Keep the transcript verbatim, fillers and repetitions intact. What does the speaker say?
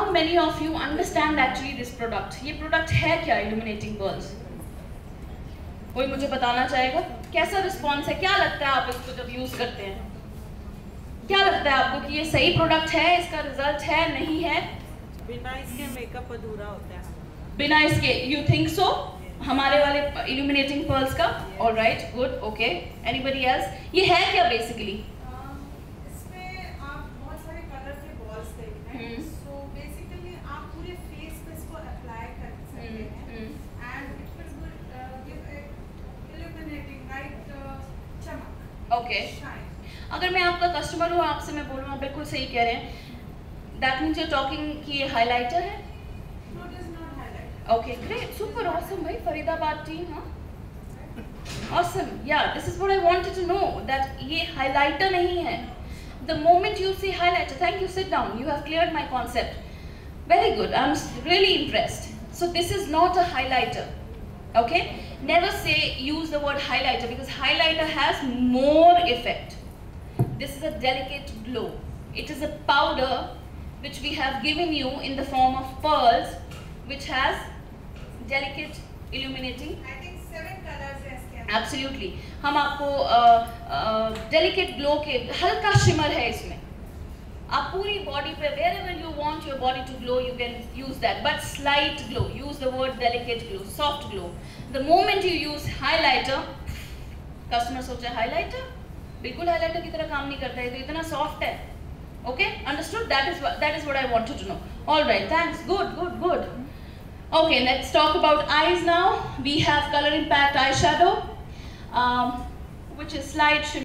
not many of you understand actually this product. ये product है क्या illuminating pearls? कोई मुझे बताना चाहेगा? कैसा response है? क्या लगता है आप इसको जब use करते हैं? क्या लगता है आपको कि ये सही product है? इसका result है नहीं है? बिना इसके makeup अधूरा होता है। बिना इसके you think so? हमारे वाले illuminating pearls का? All right, good, okay. Anybody else? ये है क्या basically? Okay okay. अगर मैं आपका कस्टमर हूँ, आपसे मैं बोलूँ, आप बिल्कुल सही कह रहे हैं, दैट मीन्स यूर टॉकिंग कि ये हाइलाइटर है? ओके ग्रेट, सुपर ऑसम भाई, फरीदाबाद टीम, हाँ awesome, yeah this is what I wanted to know, that ये हाइलाइटर नहीं है. The moment you see highlighter, thank you, sit down, you have cleared my concept, very good, I am really impressed. So this is not a highlighter. Okay, never say use the word highlighter because highlighter has more effect. This is a delicate glow. It is a powder which we have given you in the form of pearls, which has delicate illuminating. I think seven colors है इसके. Absolutely. हम आपको uh, uh, delicate glow के हल्का shimmer है इसमें. आप पूरी बॉडी पे wherever you want your body to glow you can use that, but slight glow. Use the word delicate glow, soft glow. The moment you use highlighter, customer सोचे highlighter बिल्कुल highlighter की तरह काम नहीं करता है, तो इतना soft है. Okay, understood? That is what that is what I wanted to know. All right, thanks. Good, good, good. Okay, let's talk about eyes now. We have color impact eyeshadow, um, which is slight shimmer.